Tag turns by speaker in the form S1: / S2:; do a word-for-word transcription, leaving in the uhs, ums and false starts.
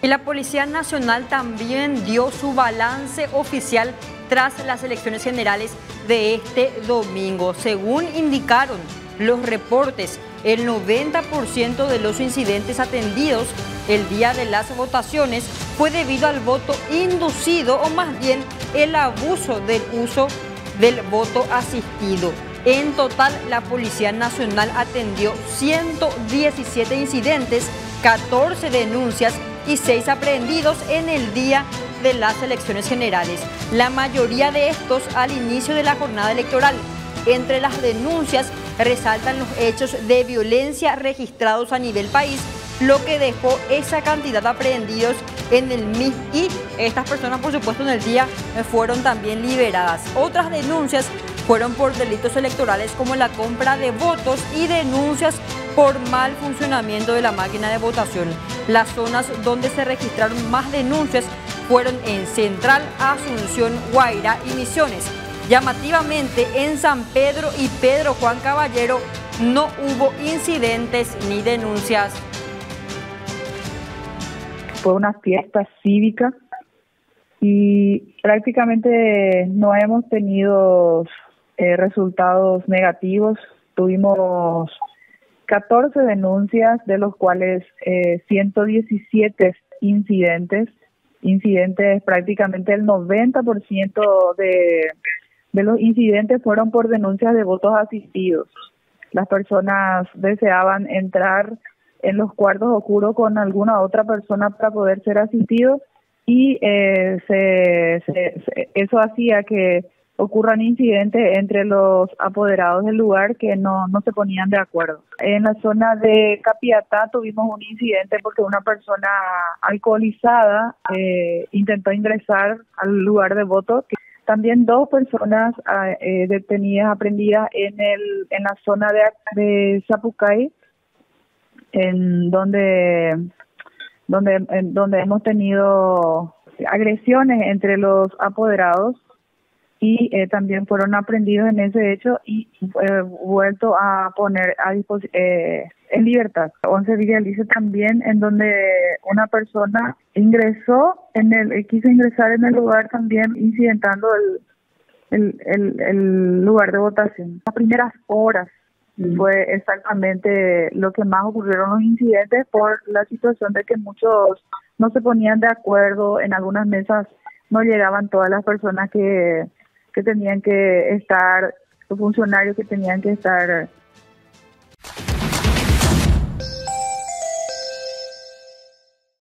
S1: Y la Policía Nacional también dio su balance oficial tras las elecciones generales de este domingo. Según indicaron los reportes, el noventa por ciento de los incidentes atendidos el día de las votaciones fue debido al voto inducido o más bien el abuso del uso del voto asistido. En total, la Policía Nacional atendió ciento diecisiete incidentes, catorce denuncias y seis aprehendidos en el día de las elecciones generales. La mayoría de estos al inicio de la jornada electoral. Entre las denuncias resaltan los hechos de violencia registrados a nivel país, lo que dejó esa cantidad de aprehendidos en el M I S, y estas personas, por supuesto, en el día fueron también liberadas. Otras denuncias fueron por delitos electorales como la compra de votos y denuncias por mal funcionamiento de la máquina de votación. Las zonas donde se registraron más denuncias fueron en Central, Asunción, Guairá y Misiones. Llamativamente, en San Pedro y Pedro Juan Caballero no hubo incidentes ni denuncias.
S2: Fue una fiesta cívica y prácticamente no hemos tenido eh, resultados negativos. Tuvimos catorce denuncias, de los cuales eh, ciento diecisiete incidentes. Incidentes, prácticamente el noventa por ciento de, de los incidentes fueron por denuncias de votos asistidos. Las personas deseaban entrar en los cuartos oscuros con alguna otra persona para poder ser asistidos y eh, se, se, se, eso hacía que ocurran incidentes entre los apoderados del lugar que no, no se ponían de acuerdo. En la zona de Capiatá tuvimos un incidente porque una persona alcoholizada eh, intentó ingresar al lugar de voto. También dos personas eh, detenidas, aprendidas en el en la zona de, de Zapucay, en donde donde en donde hemos tenido agresiones entre los apoderados y eh, también fueron aprendidos en ese hecho y eh, vuelto a poner a disposición eh, en libertad. once Villalice también, en donde una persona ingresó en el quiso ingresar en el lugar también incidentando el el, el, el lugar de votación. Las primeras horas fue exactamente lo que más ocurrieron los incidentes por la situación de que muchos no se ponían de acuerdo. En algunas mesas no llegaban todas las personas que, que tenían que estar, los funcionarios que tenían que estar